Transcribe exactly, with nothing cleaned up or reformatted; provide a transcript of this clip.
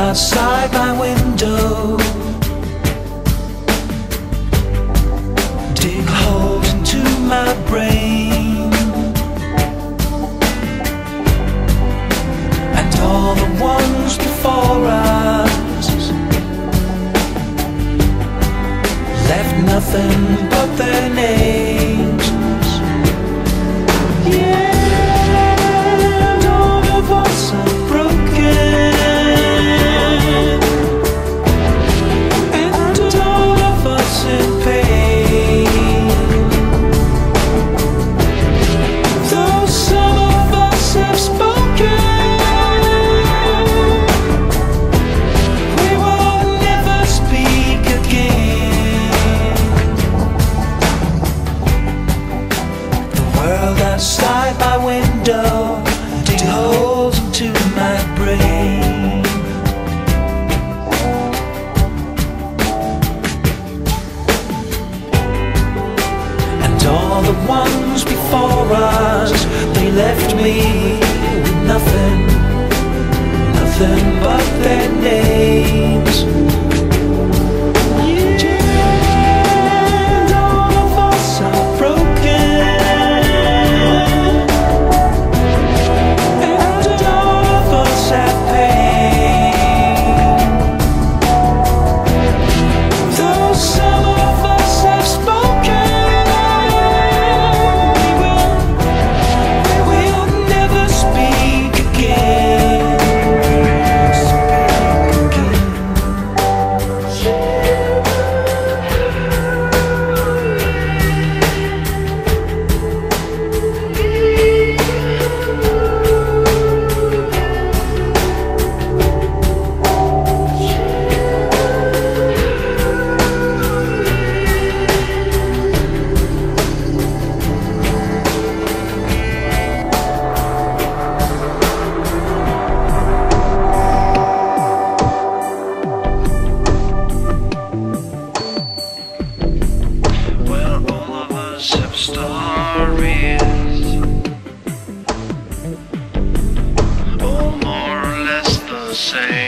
outside my window dig holes into my brain, and all the ones before us left nothing but their names. Yeah, and all of us are broken, and all of us in pain. Though some of us have spoken, we will never speak again. The world outside my window dig holes into my brain, and all the ones before us, they left me with nothing, nothing but their names. And all of us are broken, and all of us have pain. Though some of us have spoken, we will, we will never speak again. Well, all of us have stories, all more or less the same.